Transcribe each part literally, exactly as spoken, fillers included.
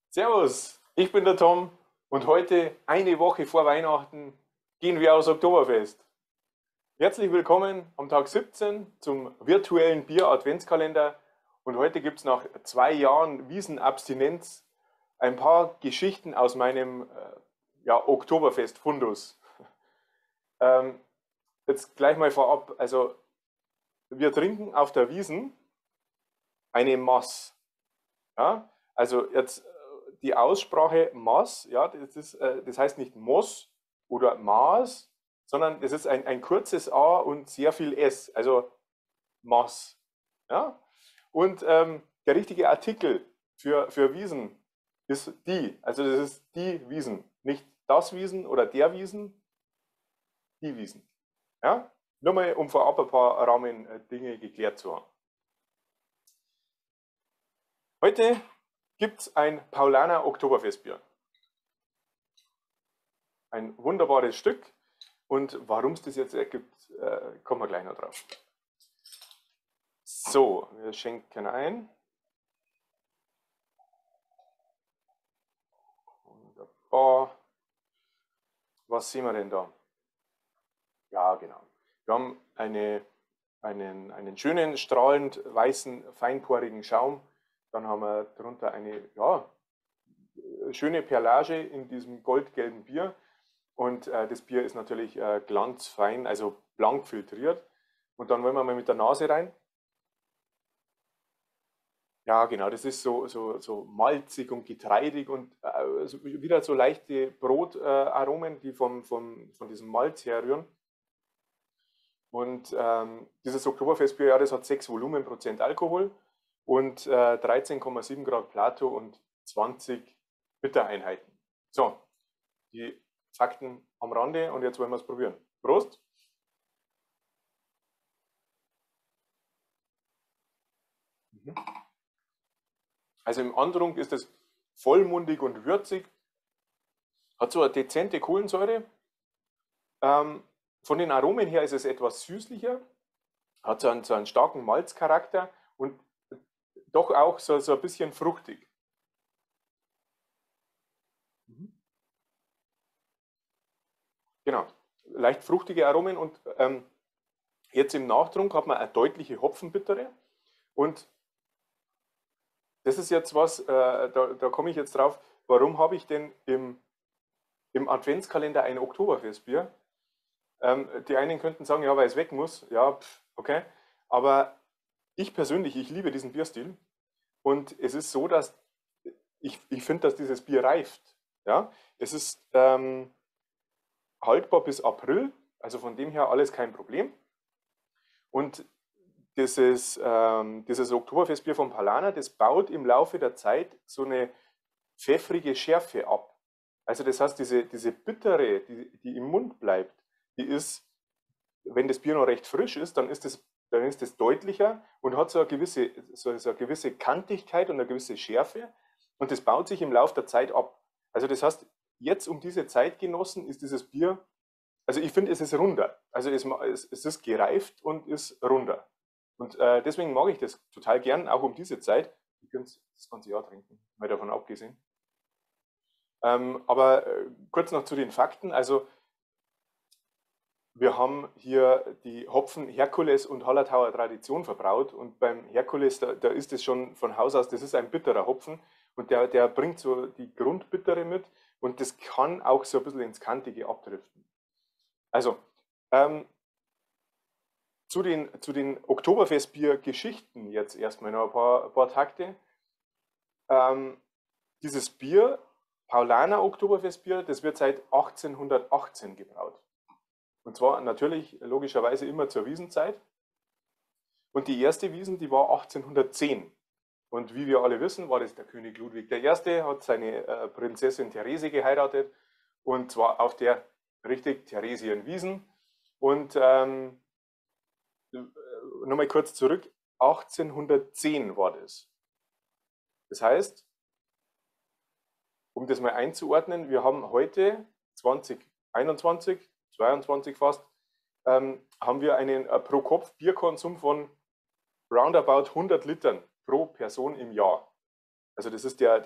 Servus, ich bin der Tom und heute, eine Woche vor Weihnachten, gehen wir aufs Oktoberfest. Herzlich willkommen am Tag siebzehn zum virtuellen Bier-Adventskalender und heute gibt es nach zwei Jahren Wiesenabstinenz ein paar Geschichten aus meinem äh, ja, Oktoberfest-Fundus. Ähm, jetzt gleich mal vorab, also wir trinken auf der Wiesn eine Maß. Ja? Also jetzt die Aussprache Maß, ja, das, ist, äh, das heißt nicht Moss oder Maß, sondern das ist ein, ein kurzes A und sehr viel S, also Maß. Ja? Und ähm, der richtige Artikel für, für Wiesen ist die, also das ist die Wiesen, nicht das Wiesen oder der Wiesen, die Wiesen. Ja? Nur mal, um vorab ein paar Rahmendinge geklärt zu haben. Heute gibt es ein Paulaner Oktoberfestbier. Ein wunderbares Stück. Und warum es das jetzt ergibt, äh, kommen wir gleich noch drauf. So, wir schenken ein. Wunderbar. Was sehen wir denn da? Ja, genau. Wir haben eine, einen, einen schönen, strahlend weißen, feinporigen Schaum. Dann haben wir darunter eine ja, schöne Perlage in diesem goldgelben Bier. Und äh, das Bier ist natürlich äh, glanzfein, also blank filtriert. Und dann wollen wir mal mit der Nase rein. Ja, genau, das ist so, so, so malzig und getreidig und äh, so wieder so leichte Brotaromen, äh, die vom, vom, von diesem Malz herrühren. Und ähm, dieses Oktoberfestbier, ja, das hat sechs Volumenprozent Alkohol und äh, dreizehn Komma sieben Grad Plato und zwanzig Bittereinheiten. So, die Fakten am Rande und jetzt wollen wir es probieren. Prost! Mhm. Also im Andrunk ist es vollmundig und würzig, hat so eine dezente Kohlensäure. Ähm, von den Aromen her ist es etwas süßlicher, hat so einen, so einen starken Malzcharakter und doch auch so, so ein bisschen fruchtig. Mhm. Genau, leicht fruchtige Aromen und ähm, jetzt im Nachtrunk hat man eine deutliche Hopfenbittere und das ist jetzt was, äh, da, da komme ich jetzt drauf, warum habe ich denn im, im Adventskalender ein Oktoberfestbier? Ähm, die einen könnten sagen, ja, weil es weg muss, ja, pff, okay, aber ich persönlich, ich liebe diesen Bierstil und es ist so, dass ich, ich finde, dass dieses Bier reift. Ja? Es ist ähm, haltbar bis April, also von dem her alles kein Problem. Und dieses, ähm, dieses Oktoberfestbier von Paulaner, das baut im Laufe der Zeit so eine pfeffrige Schärfe ab. Also das heißt, diese, diese bittere, die, die im Mund bleibt, die ist, wenn das Bier noch recht frisch ist, dann ist das, dann ist das deutlicher und hat so eine gewisse, so, so eine gewisse Kantigkeit und eine gewisse Schärfe und das baut sich im Laufe der Zeit ab. Also das heißt, jetzt um diese Zeitgenossen ist dieses Bier, also ich finde, es ist runder. Also es, es ist gereift und ist runder. Und äh, deswegen mag ich das total gern, auch um diese Zeit. Ich könnte es das ganze Jahr trinken, mal davon abgesehen. Ähm, aber äh, kurz noch zu den Fakten. Also wir haben hier die Hopfen Herkules und Hallertauer Tradition verbraut und beim Herkules, da, da ist es schon von Haus aus, das ist ein bitterer Hopfen und der, der bringt so die Grundbittere mit und das kann auch so ein bisschen ins Kantige abdriften. Also, ähm, zu den, zu den Oktoberfestbier-Geschichten jetzt erstmal noch ein paar, ein paar Takte. Ähm, dieses Bier, Paulaner Oktoberfestbier, das wird seit achtzehnhundertachtzehn gebraut. Und zwar natürlich logischerweise immer zur Wiesenzeit. Und die erste Wiesn, die war achtzehnhundertzehn. Und wie wir alle wissen, war das der König Ludwig der Erste, hat seine äh, Prinzessin Therese geheiratet. Und zwar auf der richtig Theresienwiesn. Und ähm, nochmal kurz zurück, achtzehnhundertzehn war das. Das heißt, um das mal einzuordnen, wir haben heute zwanzig einundzwanzig, zweiundzwanzig fast, ähm, haben wir einen äh, Pro-Kopf-Bierkonsum von roundabout hundert Litern pro Person im Jahr. Also das ist der, der,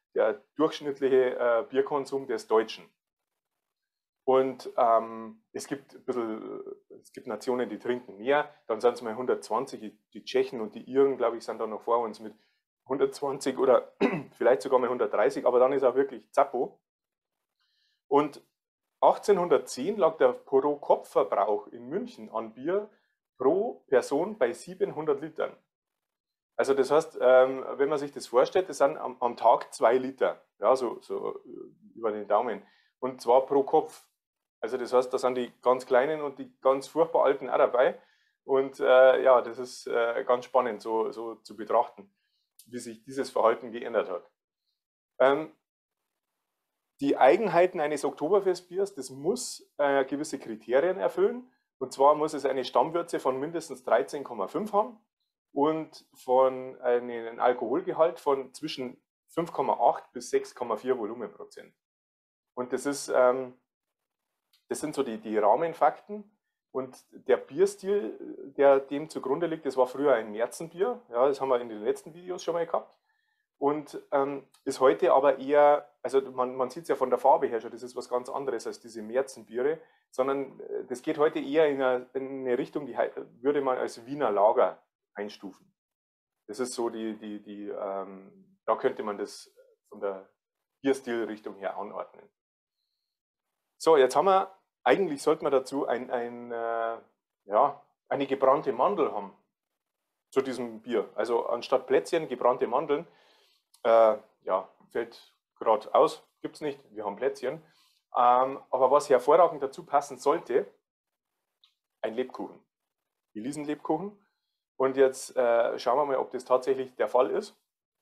der durchschnittliche äh, Bierkonsum des Deutschen. Und ähm, es gibt ein bisschen, es gibt Nationen, die trinken mehr, dann sind es mal hundertzwanzig, die Tschechen und die Iren, glaube ich, sind da noch vor uns mit hundertzwanzig oder vielleicht sogar mal hundertdreißig, aber dann ist auch wirklich Zappo. Und achtzehnhundertzehn lag der Pro-Kopf-Verbrauch in München an Bier pro Person bei siebenhundert Litern. Also das heißt, ähm, wenn man sich das vorstellt, das sind am, am Tag zwei Liter, ja, so, so über den Daumen. Und zwar pro Kopf. Also das heißt, da sind die ganz Kleinen und die ganz furchtbar Alten auch dabei. Und äh, ja, das ist äh, ganz spannend so, so zu betrachten, wie sich dieses Verhalten geändert hat. Ähm, die Eigenheiten eines Oktoberfestbiers, das muss äh, gewisse Kriterien erfüllen. Und zwar muss es eine Stammwürze von mindestens dreizehn Komma fünf haben und von einem Alkoholgehalt von zwischen fünf Komma acht bis sechs Komma vier Volumenprozent. Und das ist, ähm, das sind so die, die Rahmenfakten. Und der Bierstil, der dem zugrunde liegt, das war früher ein Märzenbier. Ja, das haben wir in den letzten Videos schon mal gehabt. Und ähm, ist heute aber eher, also man, man sieht es ja von der Farbe her schon, das ist was ganz anderes als diese Märzenbiere, sondern äh, das geht heute eher in eine, in eine Richtung, die würde man als Wiener Lager einstufen. Das ist so die, die, die ähm, da könnte man das von der Bierstilrichtung her anordnen. So, jetzt haben wir, eigentlich sollten wir dazu ein, ein, äh, ja, eine gebrannte Mandel haben zu diesem Bier. Also anstatt Plätzchen gebrannte Mandeln. Äh, ja, fällt gerade aus, gibt es nicht, wir haben Plätzchen. Ähm, aber was hervorragend dazu passen sollte, ein Lebkuchen. Elisenlebkuchen. Und jetzt äh, schauen wir mal, ob das tatsächlich der Fall ist.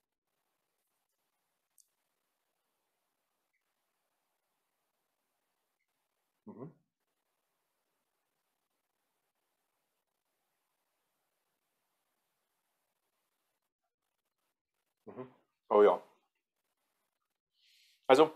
Mhm. Mhm. Oh ja. Also,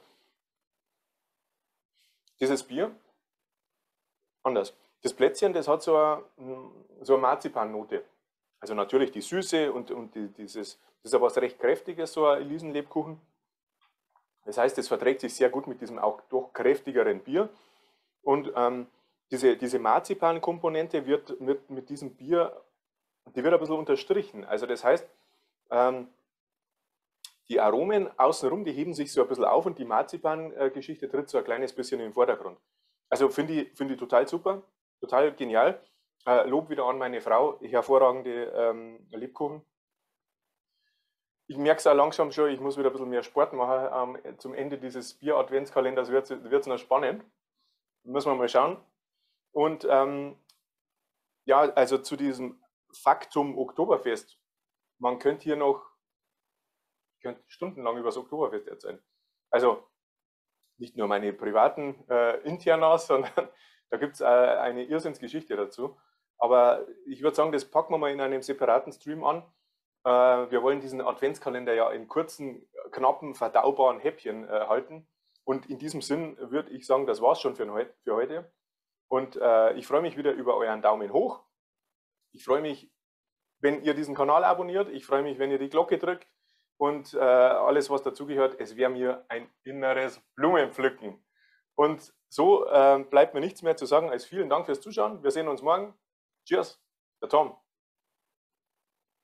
dieses Bier, anders. Das Plätzchen, das hat so eine, so eine Marzipannote. Also natürlich die Süße und, und die, dieses, das ist aber was recht Kräftiges, so ein Elisenlebkuchen. Das heißt, es verträgt sich sehr gut mit diesem auch doch kräftigeren Bier. Und ähm, diese, diese Marzipan-Komponente wird, wird mit diesem Bier, die wird ein bisschen unterstrichen. Also das heißt, ähm, die Aromen außenrum, die heben sich so ein bisschen auf und die Marzipan-Geschichte tritt so ein kleines bisschen in den Vordergrund. Also finde ich, find ich total super, total genial. Äh, Lob wieder an meine Frau, hervorragende ähm, Lebkuchen. Ich merke es auch langsam schon, ich muss wieder ein bisschen mehr Sport machen. Ähm, zum Ende dieses Bier-Adventskalenders wird es noch spannend. Müssen wir mal schauen. Und ähm, ja, also zu diesem Faktum Oktoberfest. Man könnte hier noch könnte stundenlang über das Oktoberfest erzählen. Also nicht nur meine privaten äh, Internas, sondern da gibt es äh, eine Irrsinnsgeschichte dazu. Aber ich würde sagen, das packen wir mal in einem separaten Stream an. Äh, wir wollen diesen Adventskalender ja in kurzen, knappen, verdaubaren Häppchen äh, halten. Und in diesem Sinn würde ich sagen, das war's schon für, für heute. Und äh, ich freue mich wieder über euren Daumen hoch. Ich freue mich, wenn ihr diesen Kanal abonniert. Ich freue mich, wenn ihr die Glocke drückt. Und äh, alles, was dazugehört, es wäre mir ein inneres Blumenpflücken. Und so äh, bleibt mir nichts mehr zu sagen als vielen Dank fürs Zuschauen. Wir sehen uns morgen. Cheers, der Tom.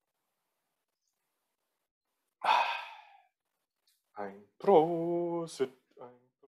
Ein Prosit.